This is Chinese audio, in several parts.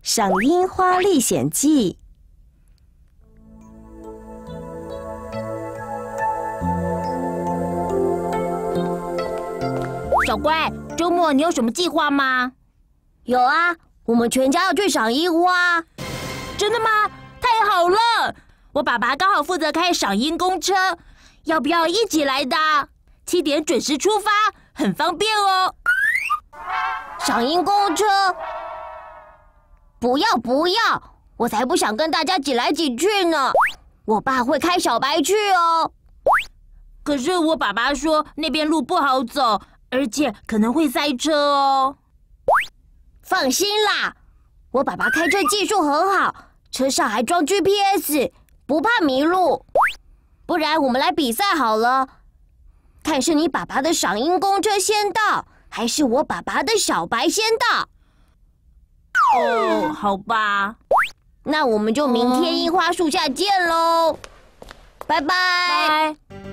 赏樱花历险记》。 小乖，周末你有什么计划吗？ 有啊，我们全家要去赏樱花。 真的吗？太好了！我爸爸刚好负责开赏樱公车，要不要一起来搭？7点准时出发，很方便哦。 赏樱公车？不要，我才不想跟大家挤来挤去呢。我爸会开小白去哦。 可是我爸爸说那边路不好走，而且可能会塞车哦。 放心啦，我爸爸开车技术很好，车上还装 GPS， 不怕迷路。不然我们来比赛好了，看是你爸爸的赏樱公车先到，还是我爸爸的小白先到。 哦，好吧， 那我们就明天樱花树下见喽，拜拜。 拜。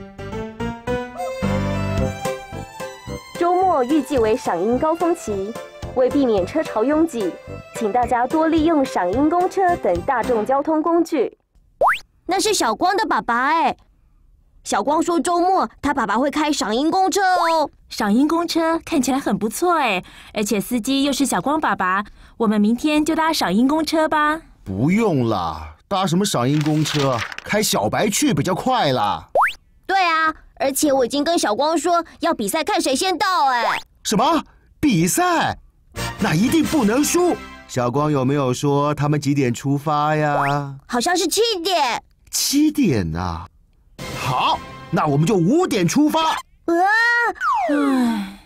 周末预计为赏樱高峰期，为避免车潮拥挤，请大家多利用赏樱公车等大众交通工具。 那是小光的爸爸哎，小光说周末他爸爸会开赏樱公车哦。 赏樱公车看起来很不错哎，而且司机又是小光爸爸，我们明天就搭赏樱公车吧。 不用啦，搭什么赏樱公车，开小白去比较快啦。 对啊，而且我已经跟小光说要比赛看谁先到哎。 什么比赛？那一定不能输。小光有没有说他们几点出发呀？ 好像是7点。 7点啊。好，那我们就5点出发。 唉，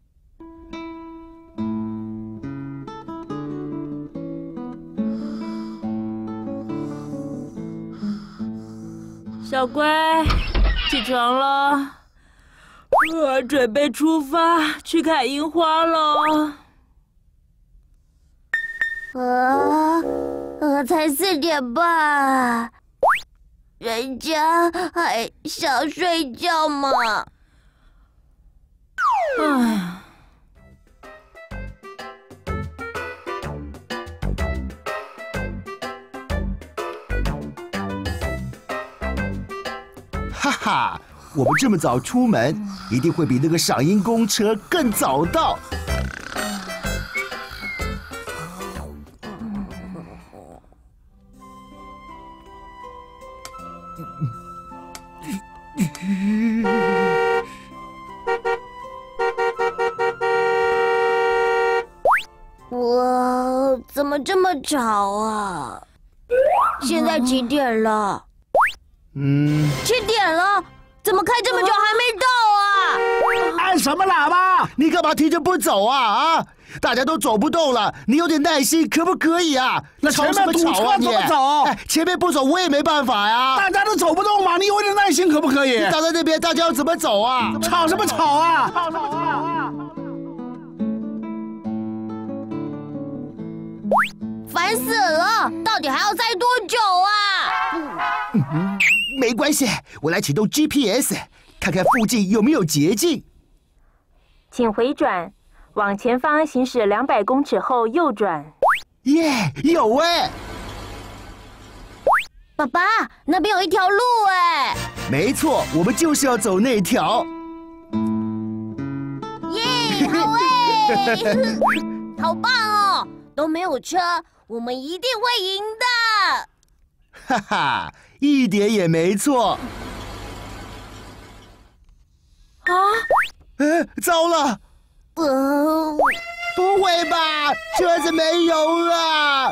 小乖，起床了，我准备出发去看樱花了。 才4点半，人家还想睡觉嘛。 唉， 哈哈，我们这么早出门，一定会比那个赏樱公车更早到。 我怎么这么吵啊？现在几点了？7点了，怎么开这么久还没到啊？ 按什么喇叭？你干嘛停着不走啊？大家都走不动了，你有点耐心可不可以啊？ 那前面堵车怎么走？ 前面不走我也没办法呀。 大家都走不动嘛，你有点耐心可不可以？ 你挡在那边，大家要怎么走啊？ 吵什么吵啊？ 烦死了，到底还要塞多久啊？ 没关系，我来启动 GPS， 看看附近有没有捷径。 请回转，往前方行驶200公尺后右转。 耶，有哎！ 爸爸，那边有一条路哎。 没错，我们就是要走那条。 耶，好哎，好棒哦！都没有车，我们一定会赢的。 哈哈，一点也没错。 啊！ 糟了！不会吧，车子没油了！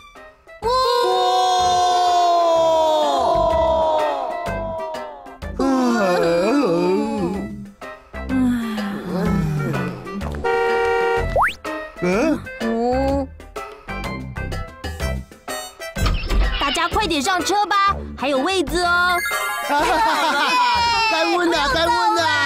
大家快点上车吧，还有位子哦。 该问了，该问了！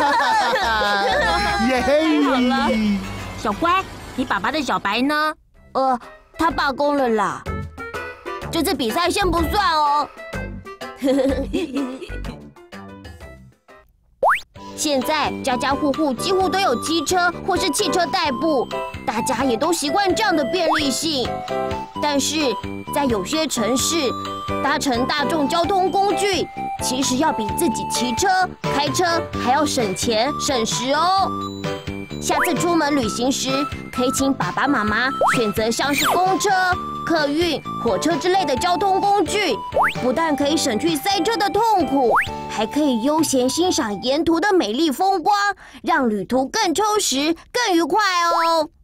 耶！ 好了，小乖，你爸爸的小白呢？ 他罢工了啦。这次比赛先不算哦。 现在家家户户几乎都有机车或是汽车代步，大家也都习惯这样的便利性。但是在有些城市，搭乘大众交通工具其实要比自己骑车、开车还要省钱省时哦。下次出门旅行时，可以请爸爸妈妈选择像是公车、客运、火车之类的交通工具，不但可以省去塞车的痛苦，还可以悠闲欣赏沿途的美丽风光，让旅途更充实、更愉快哦。